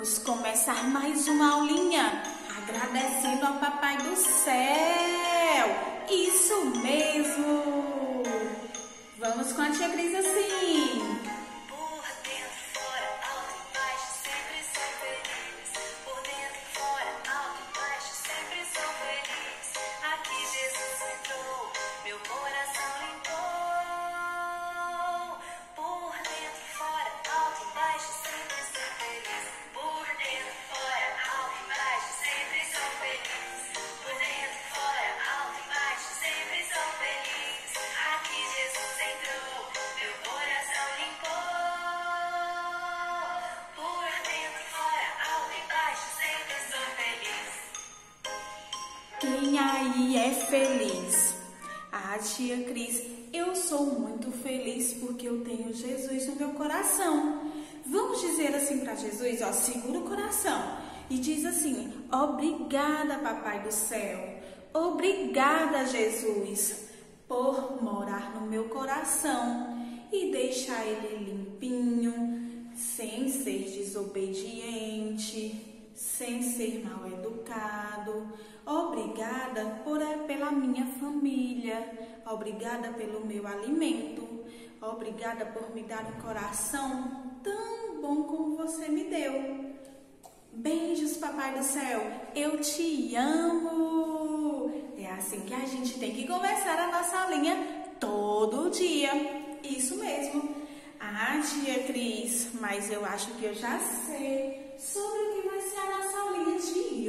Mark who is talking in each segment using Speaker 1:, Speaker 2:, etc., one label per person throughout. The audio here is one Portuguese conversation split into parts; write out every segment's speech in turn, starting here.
Speaker 1: Vamos começar mais uma aulinha, agradecendo ao Papai do Céu. Isso mesmo! Vamos com a tia Cris assim. Quem aí é feliz? Ah, tia Cris, eu sou muito feliz porque eu tenho Jesus no meu coração. Vamos dizer assim para Jesus, ó, segura o coração e diz assim: obrigada, Papai do Céu, obrigada, Jesus, por morar no meu coração e deixar ele limpinho, sem ser desobediente, sem ser mal educado. Obrigada pela minha família, obrigada pelo meu alimento, obrigada por me dar um coração tão bom como você me deu. Beijos, Papai do Céu, eu te amo. É assim que a gente tem que começar a nossa aulinha todo dia. Isso mesmo. Ah, tia Cris, mas eu acho que eu já sei sobre o que vai ser a nossa aulinha de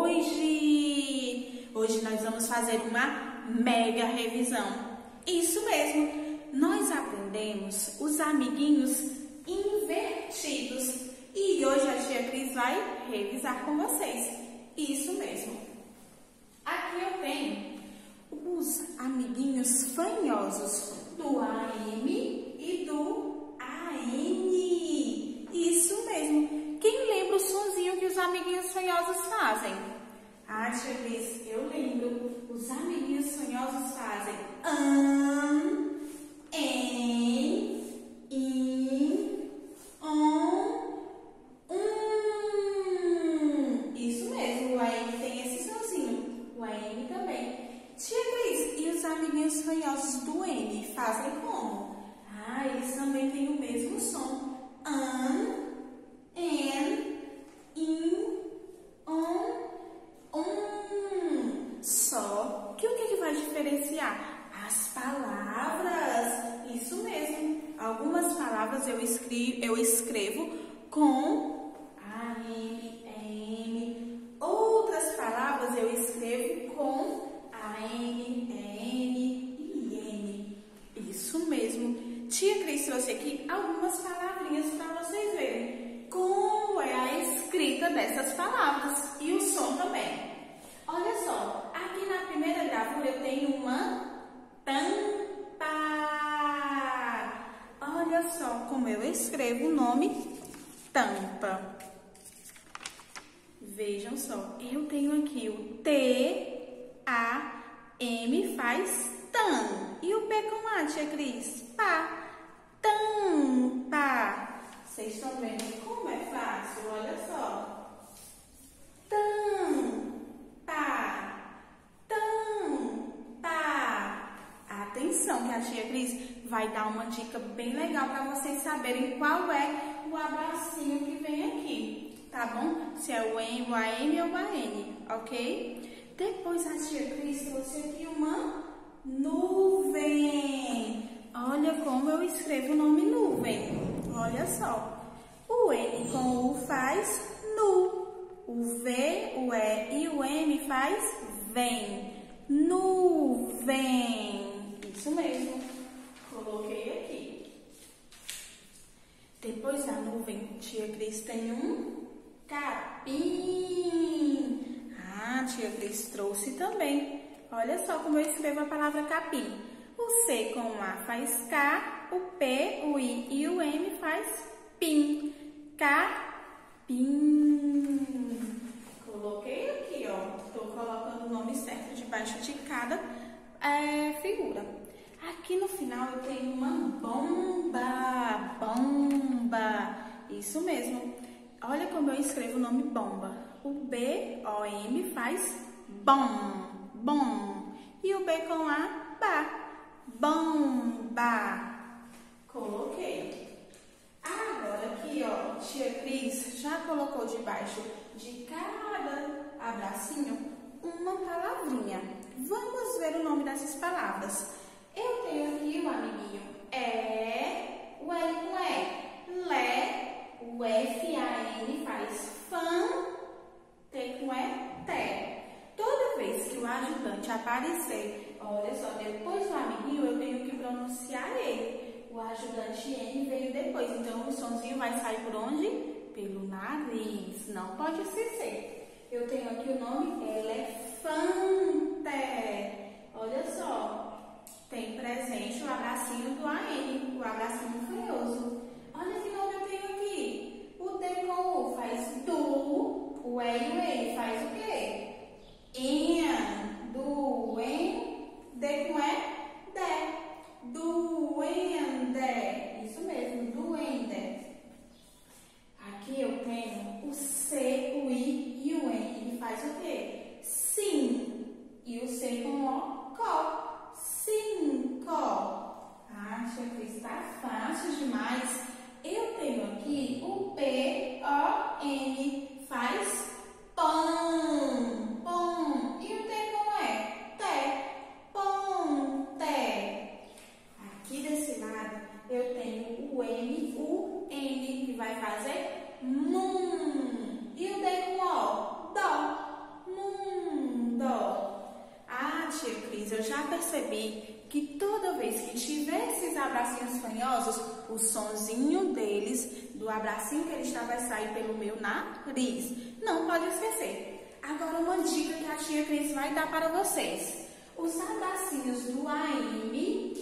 Speaker 1: hoje. Hoje nós vamos fazer uma mega revisão. Isso mesmo, nós aprendemos os amiguinhos invertidos e hoje a tia Cris vai revisar com vocês. Isso mesmo. Aqui eu tenho os amiguinhos fanhosos do AM e do AN. Isso mesmo. Quem lembra o sonzinho que os amiguinhos fanhosos fazem? Ah, tia Cris, eu lembro. Os amiguinhos fanhosos fazem en, in, on, Isso mesmo, o AM tem esse sonzinho. O AM também. Tia Cris, e os amiguinhos fanhosos do N fazem como? Ah, eles também têm o mesmo som. An, en, in, on, Só que o que vai diferenciar? As palavras. Isso mesmo. Algumas palavras eu escrevo com AM, EM. Outras palavras eu escrevo com AM, EN e N. Isso mesmo. Tia Cris trouxe aqui algumas palavrinhas para vocês verem como é a escrita dessas palavras e o som também. Olha só, aqui na primeira gravura eu tenho uma tampa. Olha só como eu escrevo o nome tampa. Vejam só, eu tenho aqui o T-A-M faz tam. E o P com A, tia Cris? Pá. Tampa. Vocês estão vendo como é fácil? Olha só. Tampa. Tampa. Atenção que a tia Cris vai dar uma dica bem legal para vocês saberem qual é o abracinho que vem aqui, tá bom? Se é o M, o AM ou o AN, ok? Depois a tia Cris trouxe aqui uma nuvem. Olha como eu escrevo o nome nuvem. Olha só. O N com o U faz nu. O V, o E e o M faz vem. Nuvem. Isso mesmo. Coloquei aqui. Depois da nuvem, tia Cris tem um capim. Ah, tia Cris trouxe também. Olha só como eu escrevo a palavra capim. O C com o A faz K, o P, o I e o M faz pim. Capim. Coloquei aqui, ó. Estou colocando o nome certo debaixo de cada figura. Aqui no final eu tenho uma bomba. Bomba. Isso mesmo. Olha como eu escrevo o nome bomba. O B-O-M faz bom, bom. E o B com A, ba. Bomba. Coloquei. Agora aqui, ó, tia Cris já colocou debaixo de cada abracinho uma palavrinha. Vamos ver o nome dessas palavras. Eu tenho aqui um amiguinho. O L com E. Lé. O F-A-N faz fã. T com E, té. Toda vez que o ajudante aparecer, olha só, depois do amiguinho eu tenho que pronunciar ele. O ajudante N veio depois, então o sonzinho vai sair por onde? Pelo nariz, não pode esquecer. Eu tenho aqui o nome elefante. Olha só, tem presente o abracinho do AN, o abracinho fanhoso. Olha que nome eu tenho aqui. O D com U faz du, o E e o N faz o quê? En, du, en, D com E, dé. Duende. Isso mesmo, duende. Aqui eu tenho o C, o I e o N. Ele faz o quê? Sim. E o C com O, có. Cinco. Ah, tia Cris, tá fácil demais. Eu tenho aqui o P, O, N. Faz pão. Pão. E o T como é? Té. Ponte. Aqui desse lado eu tenho o M, o N, que vai fazer mum. E o D com O, dó. Mundo. Ah, tia Cris, eu já percebi que toda vez que tiver esses abracinhos fanhosos, o sonzinho deles, do abracinho que ele está, vai sair pelo meu nariz. Não pode esquecer. Agora uma dica que a tia Cris vai dar para vocês. Os abracinhos do AM,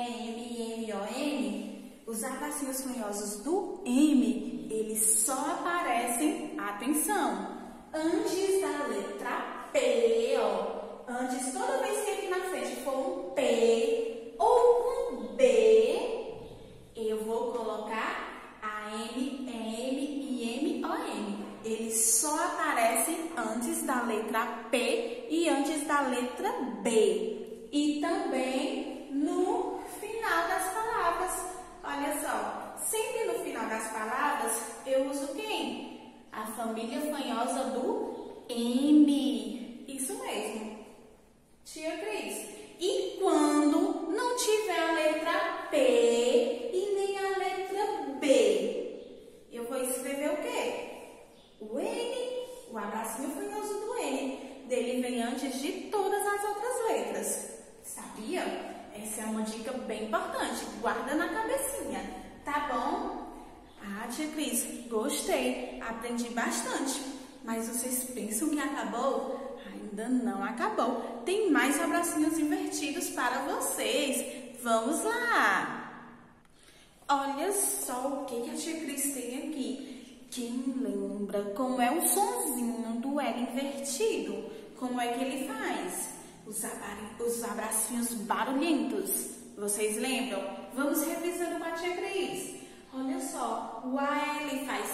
Speaker 1: E-M-M-O-N, os abracinhos fanhosos do M, eles só aparecem, atenção, antes da letra P, ó. Antes, toda vez que aqui na frente for um P ou um B, eu vou colocar AM, EM e MON. Eles só aparecem antes da letra P e antes da letra B. E também no final das palavras. Olha só, sempre no final das palavras eu uso quem? A família fanhosa do M. Isso mesmo. Tia Cris. E quando não tiver a letra P e nem a letra B, eu vou escrever o quê? O N, o abracinho fanhoso do N. Dele vem antes de todas as outras letras. Sabia? Essa é uma dica bem importante. Guarda na cabecinha, tá bom? Ah, tia Cris, gostei. Aprendi bastante. Mas vocês pensam que acabou? Ainda não acabou. Tem mais abracinhos invertidos para vocês. Vamos lá! Olha só o que a tia Cris tem aqui. Quem lembra como é o sonzinho do L invertido? Como é que ele faz? Os abracinhos barulhentos. Vocês lembram? Vamos revisando com a tia Cris. Olha só, o AL faz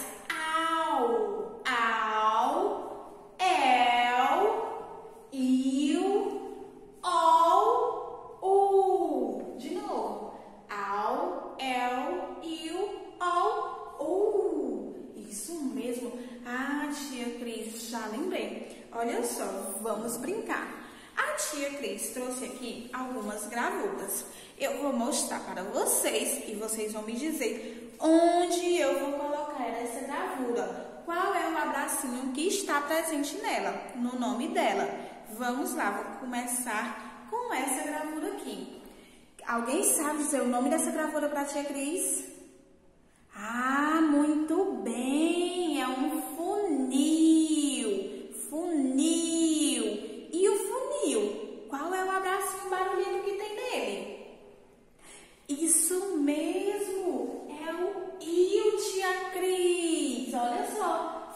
Speaker 1: au, au, el, iu, ol, u. De novo. Au, el, iu, ol, u. Isso mesmo. Ah, tia Cris, já lembrei. Olha só, vamos brincar. A tia Cris trouxe aqui algumas gravuras. Eu vou mostrar para vocês e vocês vão me dizer onde eu vou colocar essa gravura. Qual é o abracinho que está presente nela, no nome dela. Vamos lá, vou começar com essa gravura aqui. Alguém sabe dizer o nome dessa gravura para a tia Cris? Ah, muito bem, é um funil. Funil. E o funil, qual é o abracinho barulhento que tem nele? Isso mesmo, é o iu, tia Cris. Olha só,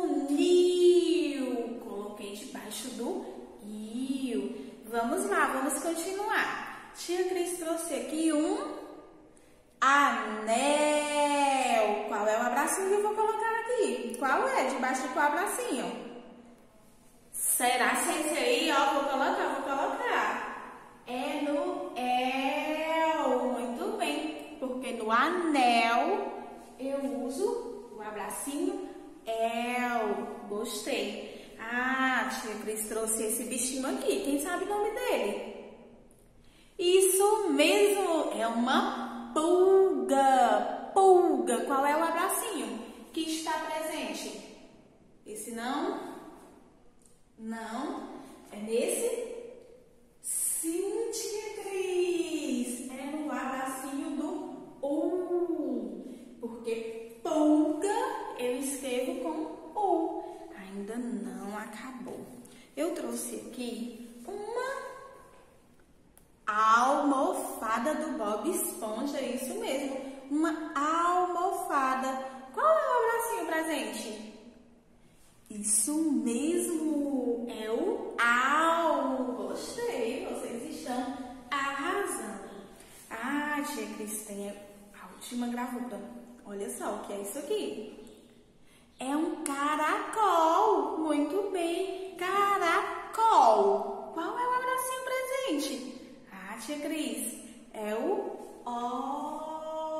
Speaker 1: funil. Coloquei debaixo do iu. Vamos lá, vamos continuar. Tia Cris trouxe aqui um anel. Qual é o abracinho que eu vou colocar aqui? aí. Qual é? Debaixo de qual abracinho? Será que é esse aí? Ó, vou colocar. É no El. Muito bem. Porque no anel eu uso o abracinho El. Gostei. Ah, tia Cris trouxe esse bichinho aqui. Quem sabe o nome dele? Isso mesmo. É uma pulga. Pulga. Qual é o abracinho que está presente? Esse não? Não. É nesse? Sim, tia Cris. É no abracinho do U. Porque pulga eu escrevo com U. Ainda não acabou. Eu trouxe aqui uma almofada do Bob Esponja. Isso mesmo. Uma almofada. Qual é o abracinho presente? Isso mesmo, é o AU. Gostei, vocês estão arrasando. Ah, tia Cris, tem a última gravura. Olha só o que é isso aqui. É um caracol. Muito bem, caracol. Qual é o abracinho presente? Ah, tia Cris, é o O.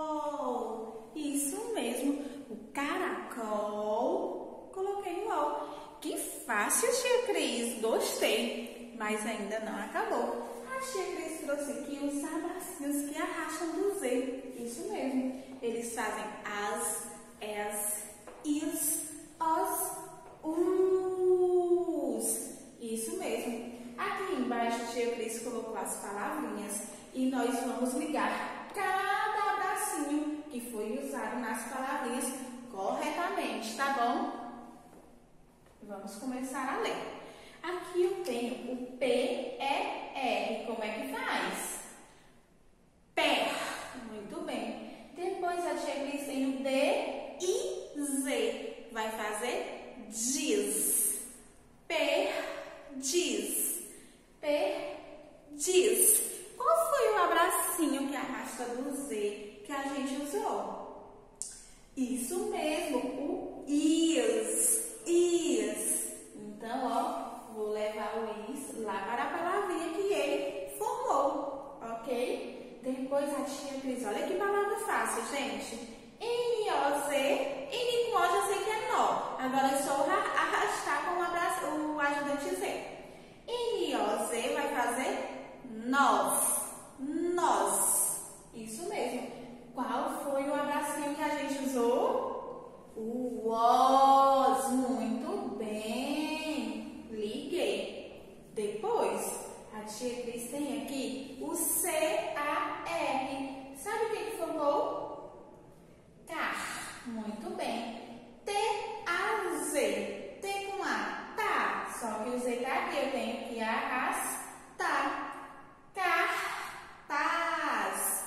Speaker 1: Isso mesmo, o caracol. Coloquei o O. Que fácil, tia Cris. Gostei. Mas ainda não acabou. A tia Cris trouxe aqui os abracinhos que arrastam do Z. Isso mesmo. Eles fazem as, is, os, us. Isso mesmo. Aqui embaixo a tia Cris colocou as palavrinhas. E nós vamos ligar cada abracinho que foi usado nas palavrinhas corretamente, tá bom? Vamos começar a ler. Aqui eu tenho o P-E-R. Como é que faz? Per. Muito bem. Depois a tia Cris tem o D-I-Z. Vai fazer diz. Perdiz. Perdiz. Qual foi o abracinho que arrasta do Z que a gente usou? Isso mesmo, o is. Is. Então, ó, vou levar o is lá para a palavrinha que ele formou, ok? Depois a tia Cris, olha que palavra fácil, gente. N-O-Z, N com O já sei que é nó. Agora é só arrastar com o ajudante Z. N-O-Z vai fazer nós. Nós. Isso mesmo. Qual foi o abracinho que a gente usou? O was. Muito bem. Liguei. Depois, a tia Cris tem aqui o C-A-R. Sabe o que formou? Car. Muito bem. T-A-Z. T com A. Tá. Só que o Z tá aqui. Eu tenho que arrastar. Cartaz.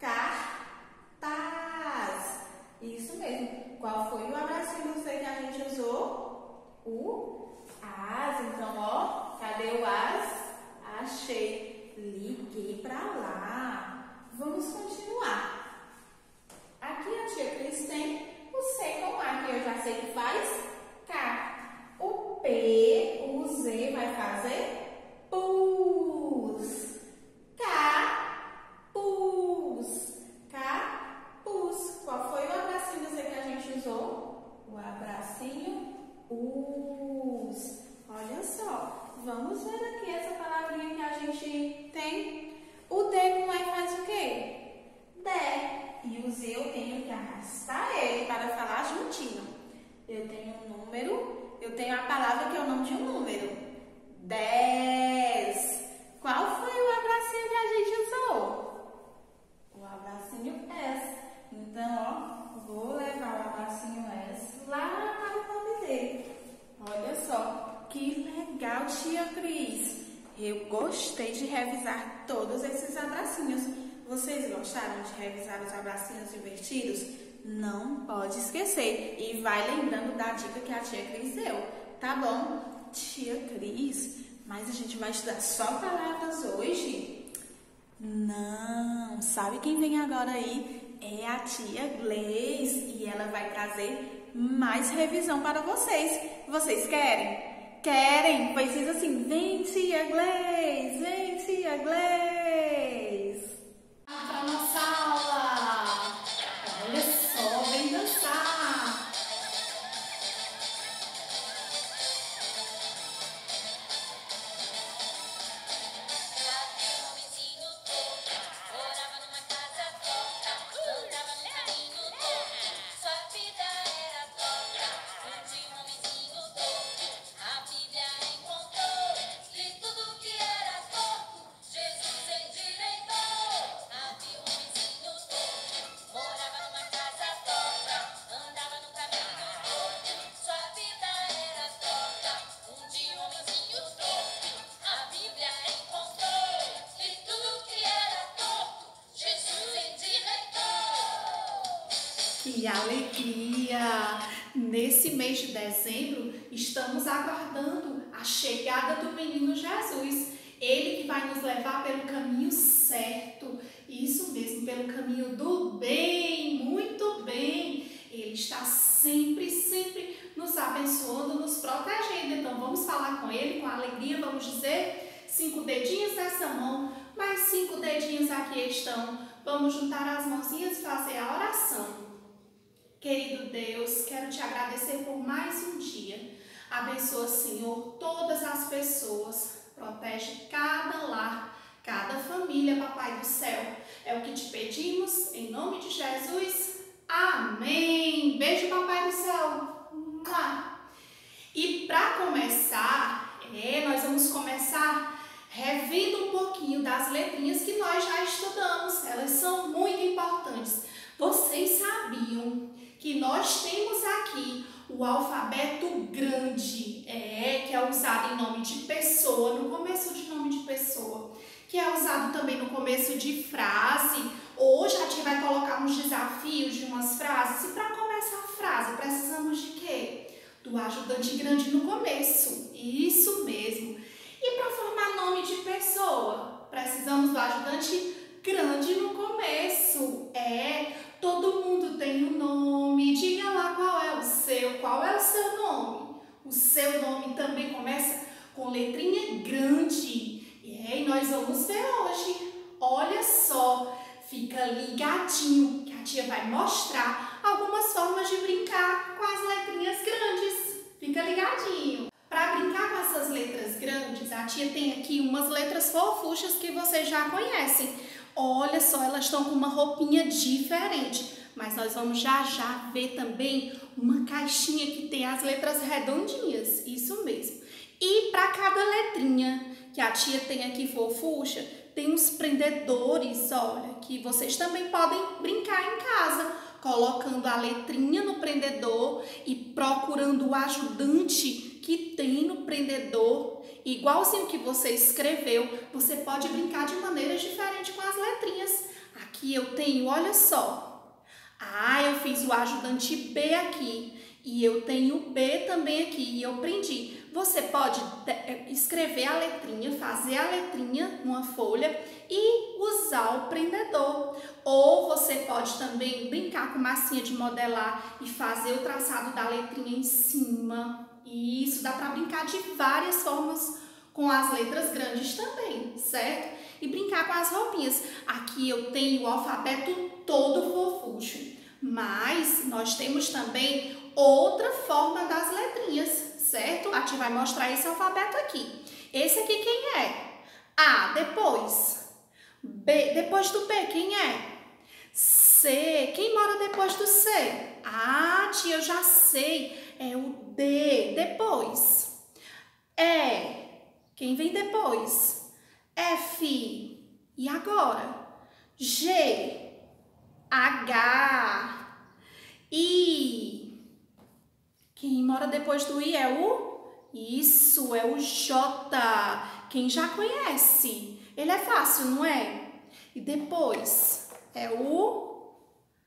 Speaker 1: Cartaz. Isso mesmo. Qual foi o abracinho do Z que a gente usou? O as. Então, ó, cadê o as? Achei. Liguei pra lá. Vamos continuar. Aqui a tia Cris tem o C com A, que eu já sei que faz K. O P, o Z vai fazer pus. Capuz. Capuz. Qual foi o abracinho do Z que a gente usou? O abracinho us. Olha só. Vamos ver aqui essa palavrinha que a gente tem. O D com E faz o quê? D. E o Z eu tenho que arrastar ele para falar juntinho. Eu tenho um número, eu tenho a palavra que eu não tinha um número. 10. Qual foi o abracinho que a gente usou? O abracinho S. Então, ó, vou levar o abracinho S lá para o nome dele. Olha só, que legal, tia Cris. Eu gostei de revisar todos esses abracinhos. Vocês gostaram de revisar os abracinhos invertidos? Não pode esquecer. E vai lembrando da dica que a tia Cris deu. Tá bom? Tia Cris, mas a gente vai estudar só palavras hoje? Não. Sabe quem vem agora aí? É a tia Gleice e ela vai trazer mais revisão para vocês. Vocês querem? Querem? Pois diz assim, vem tia Gleice, vem tia Gleice. Para nossa aula. Olha só, vem dançar. Que alegria! Nesse mês de dezembro, estamos aguardando a chegada do menino Jesus. Ele que vai nos levar pelo caminho certo. Isso mesmo, pelo caminho do bem, muito bem. Ele está sempre, sempre nos abençoando, nos protegendo. Então, vamos falar com ele com alegria, vamos dizer 5 dedinhos nessa mão, mais 5 dedinhos aqui estão. Vamos juntar as mãozinhas e fazer a oração. Querido Deus, quero te agradecer por mais um dia. Abençoa, Senhor, todas as pessoas. Protege cada lar, cada família, Papai do céu. É o que te pedimos, em nome de Jesus. Amém. Beijo, Papai do céu. E para começar, nós vamos começar revendo um pouquinho das letrinhas que nós já estudamos. Elas são muito importantes. Vocês sabiam que nós temos aqui o alfabeto grande, que é usado em nome de pessoa, no começo de nome de pessoa, que é usado também no começo de frase. Hoje a gente vai colocar uns desafios de umas frases. E para começar a frase, precisamos de quê? Do ajudante grande no começo. Isso mesmo. E para formar nome de pessoa, precisamos do ajudante grande no começo. Todo mundo tem um nome. Diga lá qual é o seu. Qual é o seu nome? O seu nome também começa com letrinha grande. E nós vamos ver hoje. Olha só, fica ligadinho que a tia vai mostrar algumas formas de brincar com as letrinhas grandes. Fica ligadinho. Para brincar com essas letras grandes, a tia tem aqui umas letras fofuchas que vocês já conhecem. Olha só, elas estão com uma roupinha diferente, mas nós vamos já ver também uma caixinha que tem as letras redondinhas, isso mesmo. E para cada letrinha que a tia tem aqui fofucha, tem uns prendedores, olha, que vocês também podem brincar em casa, colocando a letrinha no prendedor e procurando o ajudante que tem no prendedor. Igualzinho que você escreveu, você pode brincar de maneiras diferentes com as letrinhas. Aqui eu tenho, olha só. Eu fiz o ajudante B aqui. E eu tenho o B também aqui. E eu prendi. Você pode escrever a letrinha, fazer a letrinha numa folha e usar o prendedor. Ou você pode também brincar com massinha de modelar e fazer o traçado da letrinha em cima. E isso dá para brincar de várias formas com as letras grandes também, certo? E brincar com as roupinhas. Aqui eu tenho o alfabeto todo fofucho, mas nós temos também outra forma das letrinhas, certo? A gente vai mostrar esse alfabeto aqui. Esse aqui quem é? A, depois. B, depois do B, quem é? C, quem mora depois do C? Tia, eu já sei. É o D, depois. E, quem vem depois? F, e agora? G, H, I. Quem mora depois do I é o? Isso, é o J. Quem já conhece? Ele é fácil, não é? E depois é o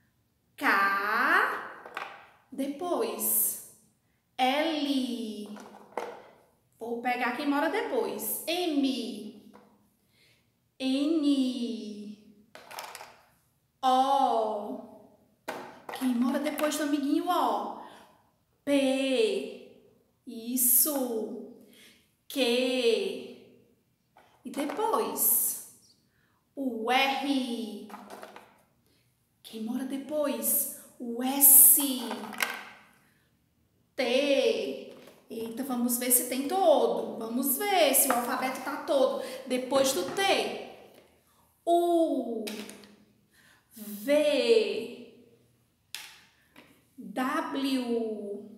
Speaker 1: K, depois L. Vou pegar quem mora depois. M, N, O,
Speaker 2: Quem mora depois do amiguinho O? P. Isso. Q. E depois? O R. Quem mora depois? O S. T. Eita, vamos ver se tem todo. Vamos ver se o alfabeto tá todo. Depois do T. U. V. W.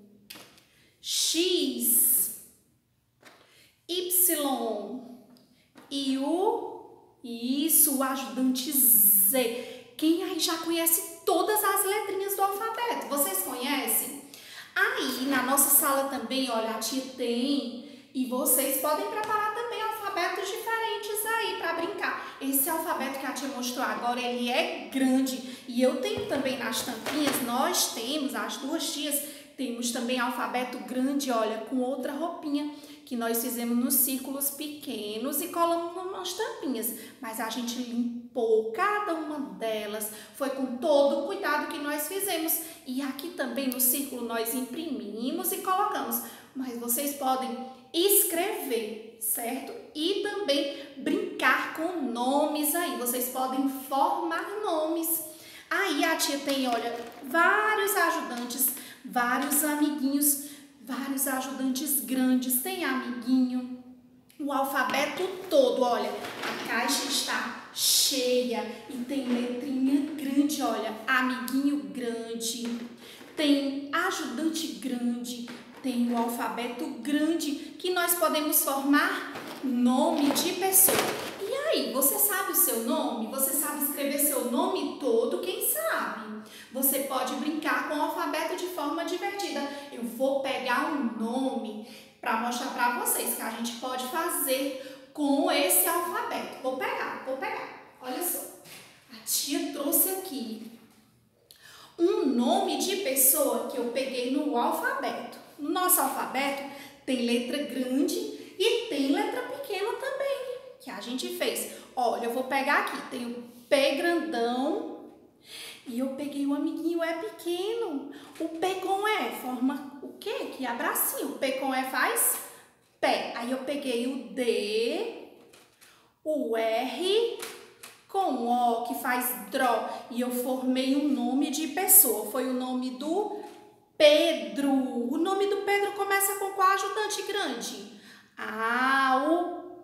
Speaker 2: X. Y. E o ajudante Z. Quem aí já conhece todas as letrinhas do alfabeto? Vocês conhecem? Aí, na nossa sala também, olha, a tia tem. E vocês podem preparar também alfabetos diferentes aí para brincar. Esse alfabeto que a tia mostrou agora, ele é grande. E eu tenho também nas tampinhas, nós temos, as duas tias, temos também alfabeto grande, olha, com outra roupinha que nós fizemos nos círculos pequenos e colamos nas tampinhas. Mas a gente limpou cada uma delas, foi com todo o cuidado que nós fizemos. E aqui também no círculo nós imprimimos e colocamos. Mas vocês podem escrever, certo? E também brincar com nomes aí. Vocês podem formar nomes. Aí a tia tem, olha, vários ajudantes, vários amiguinhos, vários ajudantes grandes, tem amiguinho, o alfabeto todo, olha, a caixa está cheia e tem letrinha grande, olha, amiguinho grande, tem ajudante grande, tem o alfabeto grande que nós podemos formar nome de pessoa. E aí, você sabe o seu nome? Você sabe escrever seu nome todo? Quem sabe? Você pode brincar com o alfabeto de forma divertida. Eu vou pegar um nome para mostrar para vocês que a gente pode fazer com esse alfabeto. Vou pegar. Olha só. A tia trouxe aqui um nome de pessoa que eu peguei no alfabeto. No nosso alfabeto tem letra grande e tem letra pequena também, que a gente fez. Olha, eu vou pegar aqui, tem o P grandão e eu peguei o amiguinho E pequeno. O P com E forma o quê? Que abracinho. O P com E faz pé. Aí eu peguei o D, o R com O, que faz dró. E eu formei um nome de pessoa. Foi o nome do Pedro. O nome do Pedro começa com qual ajudante grande? Ah, o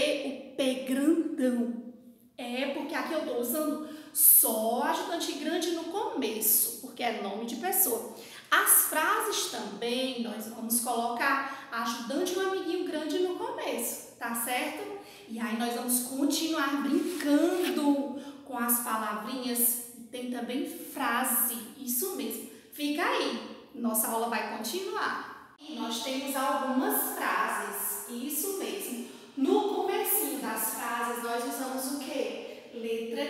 Speaker 2: P grandão. É porque aqui eu tô usando só ajudante grande no começo, porque é nome de pessoa. As frases também, nós vamos colocar ajudante e um amiguinho grande no começo, tá certo? E aí nós vamos continuar brincando com as palavrinhas. Tem também frase, isso mesmo. Fica aí, nossa aula vai continuar. E nós temos algumas frases, isso mesmo. No comecinho das frases nós usamos o quê? Letra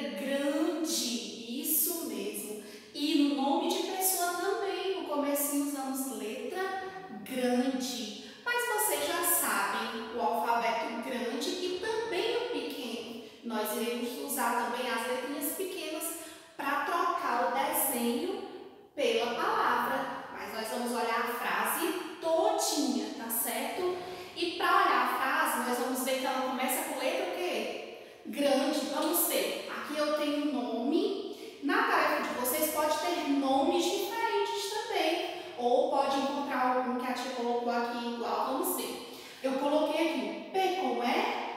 Speaker 2: grande, isso mesmo. E no nome de pessoa também, no comecinho usamos letra grande. Mas vocês já sabem o alfabeto grande e também o pequeno. Nós iremos usar também as letrinhas pequenas para trocar o desenho pela palavra. Mas nós vamos olhar a frase todinha, tá certo? E para olhar a frase, nós vamos ver que ela começa com letra o quê? Grande. Vamos ver. Aqui eu tenho um nome. Na tarefa de vocês pode ter nomes diferentes também. Ou pode encontrar algum que a tia colocou aqui igual. Vamos ver. Eu coloquei aqui o P com E,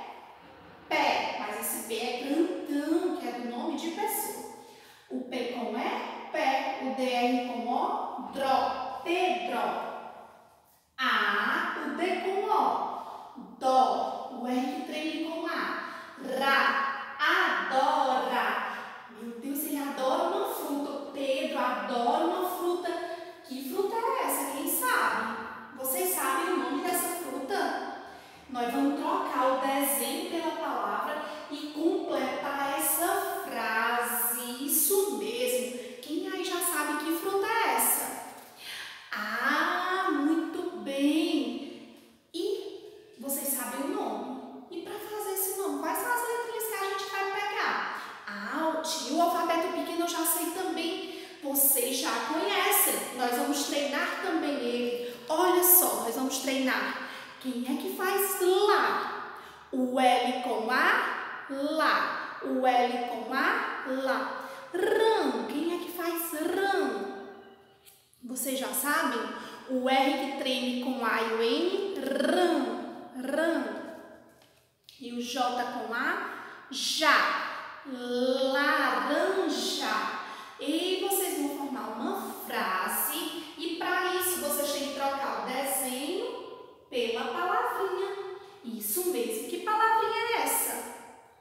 Speaker 2: pé. Mas esse P é grandão, que é do nome de pessoa. O P com E, pé. O DR com O, dró. Pedro. O D com O, dó. O R que treme com A, rá. Adora. Meu Deus, ele adora uma fruta. O Pedro adora uma fruta. Que fruta é essa? Quem sabe? Vocês sabem o nome dessa fruta? Nós vamos trocar o desenho pela palavra e completar essa frase. Isso mesmo. Quem aí já sabe que fruta é essa? Muito bem. E vocês sabem o nome. E para fazer esse nome, quais são as letrinhas que a gente vai pegar? O alfabeto pequeno eu já sei também. Vocês já conhecem. Nós vamos treinar também ele. Olha só, nós vamos treinar. Quem é que faz lá? O L com A, lá. O L com A, lá. Rã, quem é que faz rã? Vocês já sabem? O R que treme com A e o N, rã, rã. E o J com A, já. Laranja. E vocês vão formar uma frase e para isso vocês têm que trocar o desenho pela palavrinha. Isso mesmo. Que palavrinha é essa?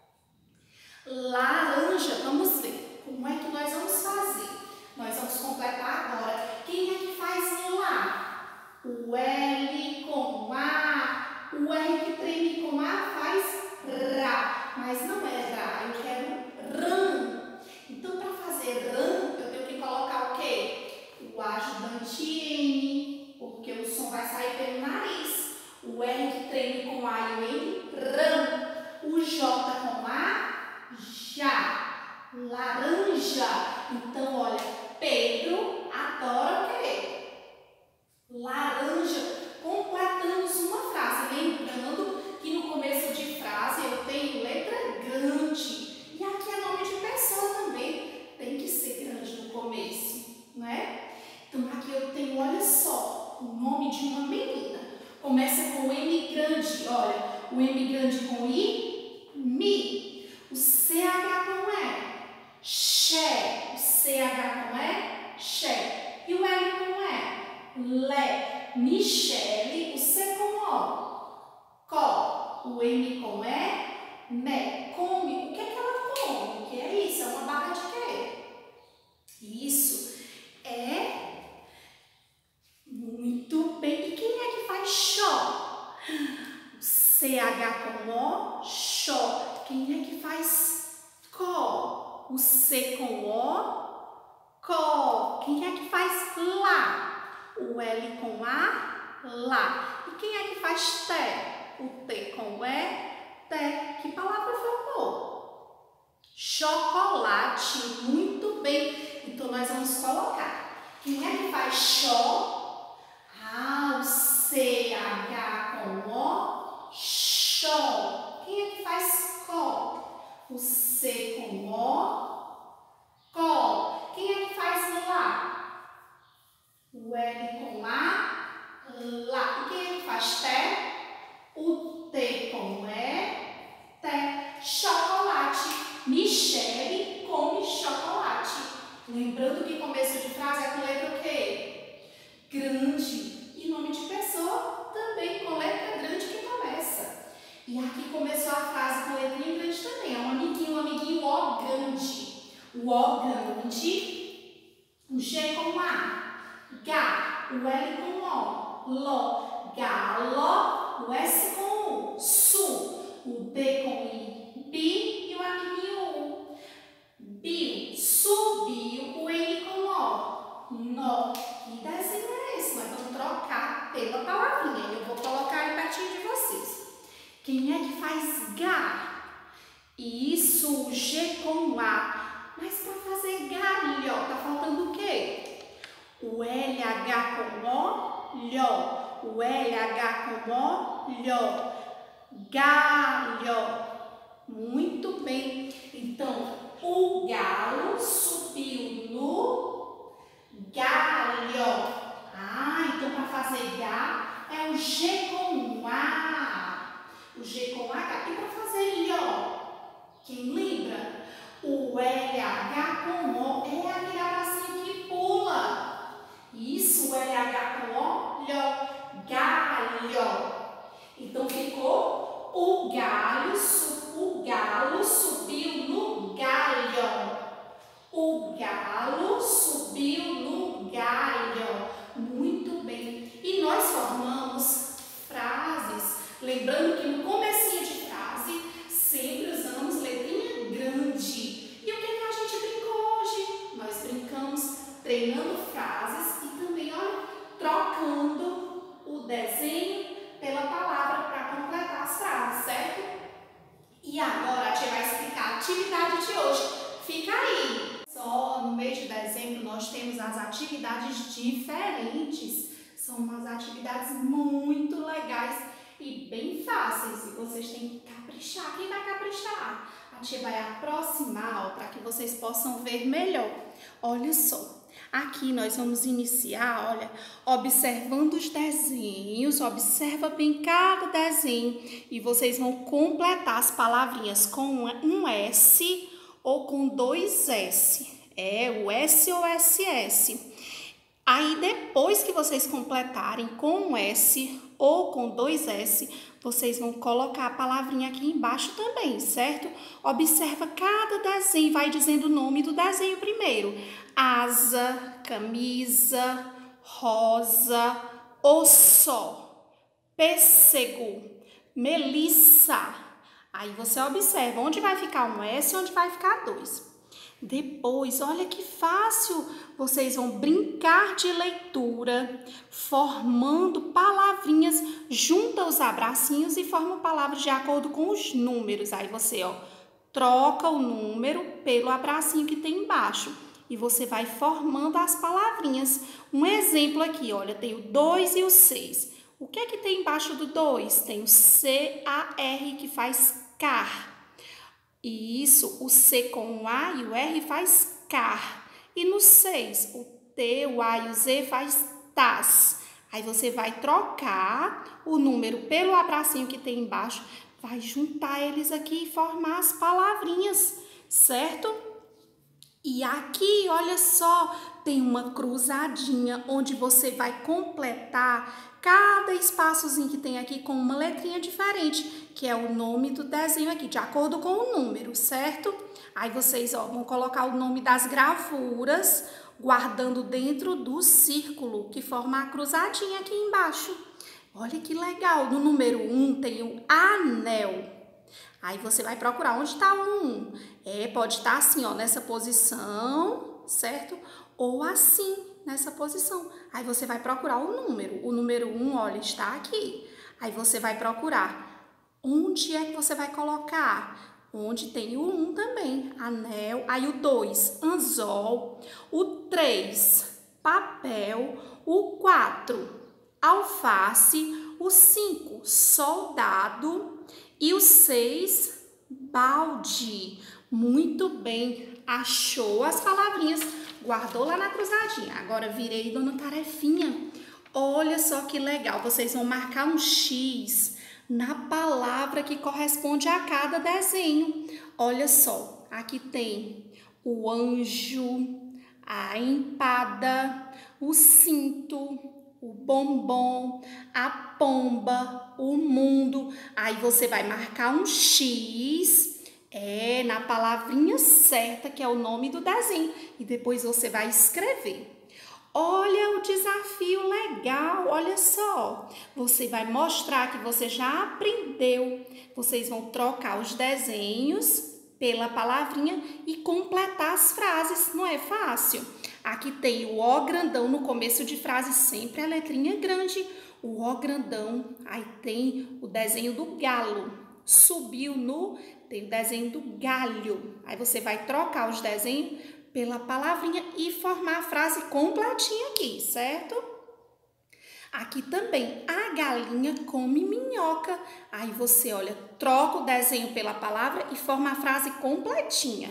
Speaker 2: Laranja. Vamos ver. Como é que nós vamos fazer? Nós vamos completar agora. Quem é que faz lá? O L com A. O R que treme com A faz Rá. Mas não é Rá. Eu quero rã. Então, para fazer rã, eu tenho que colocar o quê? O ajudante N, porque o som vai sair pelo nariz. O R que treme com A e o N, rã. O J com A, já. Laranja. Então, olha, Pedro adora o quê? Laranja. Completamos uma frase. Lembrando que no começo de frase eu tenho letra grande. E aqui é nome de pessoa também. Tem que ser grande no começo, não é? Então, aqui eu tenho, olha só, o nome de uma menina. Começa com o M grande, olha. O M grande com I, mi. O CH com E, xé. O CH com E, xé. E o L com E, lé. Michele. O C com O, có. O M com E, mé. Come. O que é que ela come? O que é isso? É uma barra de quê? Isso é muito bem. E quem é que faz xó? O CH com O, xó. Quem é que faz có? O C com O, có. Quem é que faz lá? O L com A, lá. E quem é que faz té? O T com E, té. Que palavra formou? Chocolate. Muito bem. Então, nós vamos colocar. Quem é que faz xó? Ah, o CH com O, xó. Quem é que faz có? O C com O, có. Quem é que faz lá? O L com A, lá. E quem é que faz té? O T com E, té. Chocolate. Michele come chocolate. Lembrando que começo de frase é com letra o quê? Grande. E nome de pessoa também com letra grande que começa. E aqui começou a frase com letrinha grande também. É um amiguinho O grande. O O grande. O G com A. Gá, o L com O, ló, galo, o S com U, su, o B com I, bi e o amiguinho U, bio, subiu, o N com O, nó. Que desenho é esse? Nós vamos trocar pela palavrinha. Eu vou colocar aí pertinho de vocês. Quem é que faz Gá? Isso, o G com A. Mas para fazer galho, tá faltando o quê? O LH com O, lhó. O LH com O, lhó. Galho. Muito bem. Então, o galo subiu no galho. Ah, então para fazer Gá é o G com A. O G com H. E para fazer lhó? Quem lembra? O LH com O é aquele abracinho que pula. Isso, o LH com O, lhó, galho. Então, ficou o galo subiu no galho. O galo subiu no galho. Muito bem. E nós formamos frases. Lembrando que no comecinho de frase, sempre usamos letrinha grande. E o que a gente brincou hoje? Nós brincamos treinando frases e também, olha, trocando o desenho pela palavra para completar as frases, certo? E agora a tia vai explicar a atividade de hoje. Fica aí! Só só, no mês de dezembro nós temos as atividades diferentes. São umas atividades muito legais e bem fáceis. E vocês têm que caprichar. Quem vai caprichar? A tia vai aproximar para que vocês possam ver melhor. Olha só. Aqui nós vamos iniciar, olha, observando os desenhos, observa bem cada desenho e vocês vão completar as palavrinhas com um S ou com 2 S, o S ou SS. Aí depois que vocês completarem com um S ou com 2 S, vocês vão colocar a palavrinha aqui embaixo também, certo? Observa cada desenho, vai dizendo o nome do desenho primeiro. Asa, camisa, rosa, osso, pêssego, melissa. Aí você observa onde vai ficar um S e onde vai ficar 2. Depois, olha que fácil, vocês vão brincar de leitura, formando palavrinhas, junta os abracinhos e forma palavras de acordo com os números. Aí você, troca o número pelo abracinho que tem embaixo e você vai formando as palavrinhas. Um exemplo aqui, olha, tem o 2 e o 6. O que é que tem embaixo do 2? Tem o C-A-R que faz car. Isso, o C com o A e o R faz car. E no 6, o T, o A e o Z faz tas. Aí você vai trocar o número pelo abracinho que tem embaixo, vai juntar eles aqui e formar as palavrinhas, certo? E aqui, olha só, tem uma cruzadinha onde você vai completar cada espaçozinho que tem aqui com uma letrinha diferente, que é o nome do desenho aqui, de acordo com o número, certo? Aí vocês vão colocar o nome das gravuras, guardando dentro do círculo, que forma a cruzadinha aqui embaixo. Olha que legal, no número 1 tem o anel. Aí você vai procurar onde está o 1. Pode estar assim, nessa posição, certo? Ou assim, nessa posição. Aí você vai procurar o número. O número 1, olha, está aqui. Aí você vai procurar onde é que você vai colocar. Onde tem o 1 também, anel. Aí o 2, anzol. O 3, papel. O 4, alface. O 5, soldado. E o 6, balde. Muito bem, achou as palavrinhas, guardou lá na cruzadinha. Agora virei dona Tarefinha. Olha só que legal, vocês vão marcar um X na palavra que corresponde a cada desenho. Olha só, aqui tem o anjo, a empada, o cinto, o bombom, a pomba, o mundo. Aí você vai marcar um X na palavrinha certa, que é o nome do desenho. E depois você vai escrever. Olha o desafio legal, olha só. Você vai mostrar que você já aprendeu. Vocês vão trocar os desenhos pela palavrinha e completar as frases. Não é fácil? Aqui tem o O grandão no começo de frase, sempre a letrinha grande. O O grandão, aí tem o desenho do galo. Subiu tem o desenho do galho. Aí você vai trocar os desenhos pela palavrinha e formar a frase completinha aqui, certo? Aqui também, a galinha come minhoca. Aí você, olha, troca o desenho pela palavra e forma a frase completinha.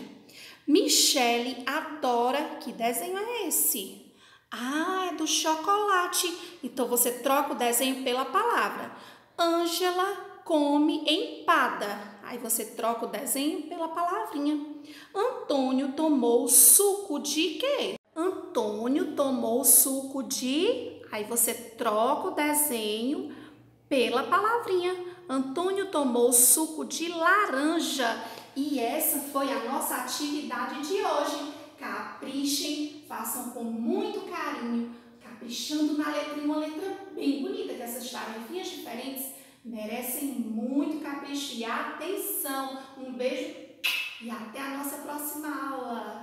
Speaker 2: Michele adora, que desenho é esse? É do chocolate. Então, você troca o desenho pela palavra. Ângela come empada. Aí você troca o desenho pela palavrinha. Antônio tomou suco de quê? Antônio tomou suco de... Aí você troca o desenho pela palavrinha. Antônio tomou suco de laranja. E essa foi a nossa atividade de hoje. Caprichem, façam com muito carinho, caprichando na letrinha, uma letra bem bonita, que essas tarefinhas diferentes merecem muito capricho e atenção. Um beijo e até a nossa próxima aula.